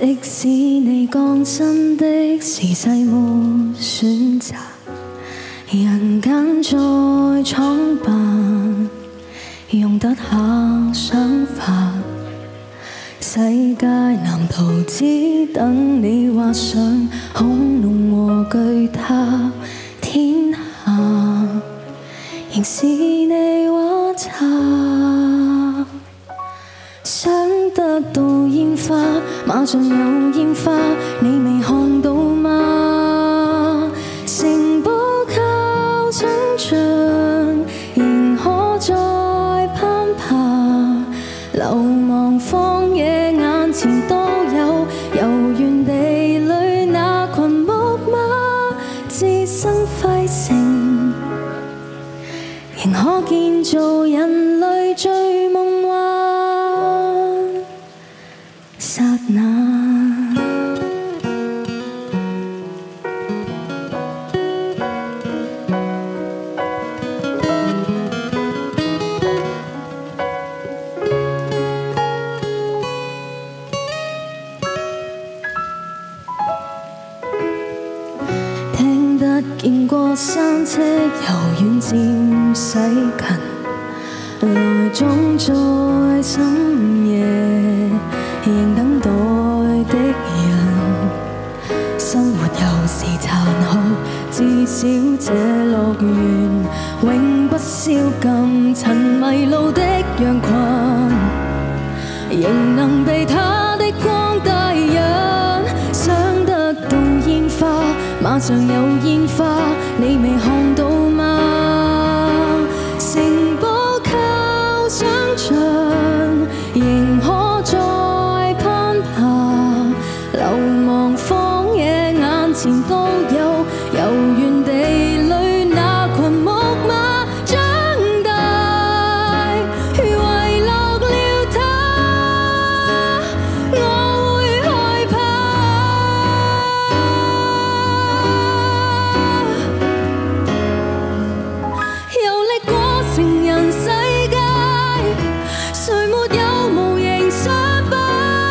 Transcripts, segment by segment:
即使你講真的時勢沒選擇，人間再闖扮，用得下想法。世界藍圖只等你畫上恐龍和巨塔，天下仍是你畫冊。想得到煙花，馬上有煙花，你未看到嗎？城堡靠想像，仍可再攀爬。流亡荒野眼前都有，遊園地裏那群木馬，置身輝城，仍可建造人類最夢幻剎那。聽得見過山車由遠漸駛近，來總在深夜仍等待的人。生活有時殘酷，至少這樂園永不宵禁。塵迷路的羊群，仍能被它的光帶引。想得到煙花，馬上有煙花，你未看到嗎？城堡靠想像，仍可再攀爬。流亡荒野眼前都有，遊園地裏那群木馬長大，遺落了它，我會害怕。遊歷過成人世界，誰沒有無形傷疤？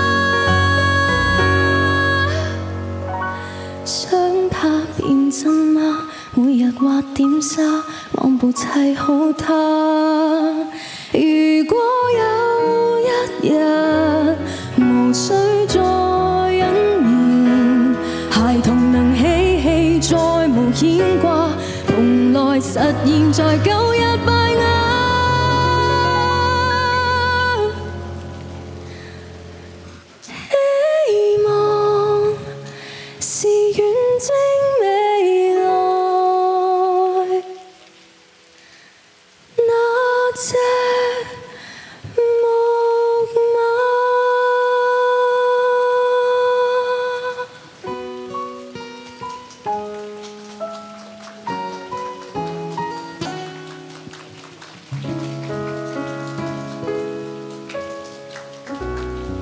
想怕變真嗎？每日畫點沙，按部砌好它。如果有一日無需再隱形，孩童能嬉戲再無牽掛，蓬萊實現在舊日拜亞。希望是遠征未來那隻木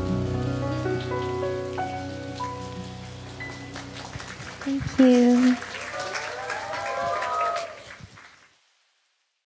馬。Thank you.